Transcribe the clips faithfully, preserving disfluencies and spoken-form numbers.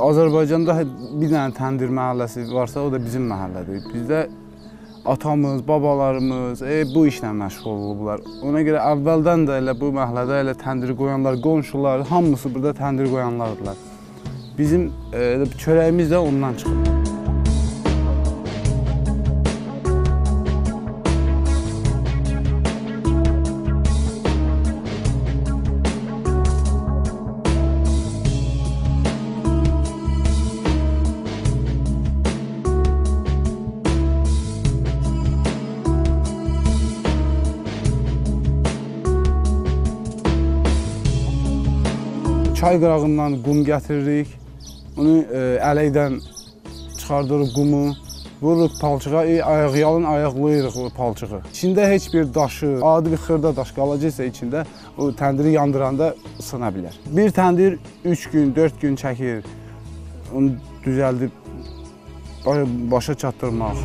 Azərbaycanda bir dənə təndir məhəlləsi varsa, o da bizim məhəllədir. Bizdə atamız, babalarımız e, bu işlə məşğul olublar. Ona görə əvvəldən də elə bu məhəllədə elə təndir qoyanlar, qonşular, hamısı burada təndir qoyanlardılar. Bizim e, çörəyimiz də ondan çıxıb. Çay qırağından qum gətiririk, onu e, ələkdən çıxardırıq qumu, vururuq palçığa, e, ayaqyalın ayaqlayırıq o palçığı. İçində heç bir daşı, adi bir xırda daş qalacaqsa içində, o təndiri yandıranda ısına bilər. Bir təndir üç gün, dörd gün çəkir, onu düzəldib başa çatdırmaq.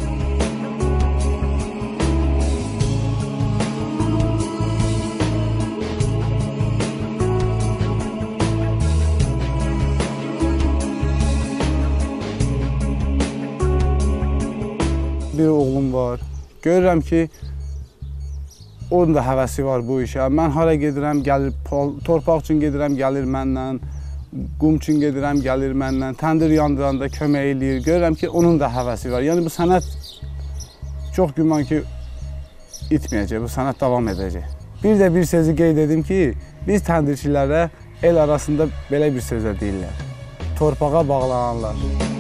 Bir oğlum var. Görürəm ki, onun da həvəsi var bu işə. Mən hara gedirəm, gəlir, torpaq üçün gedirəm, gəlir məndən, qum üçün gedirəm, gəlir məndən, təndir yandıranda kömək eləyir. Görürəm ki, onun da həvəsi var. Yəni bu sənət çox güman ki, itməyəcək, bu sənət davam edəcək. Bir də bir sözü qeyd edim ki, biz təndirçilərə el arasında belə bir sözə deyirlər: torpağa bağlananlar.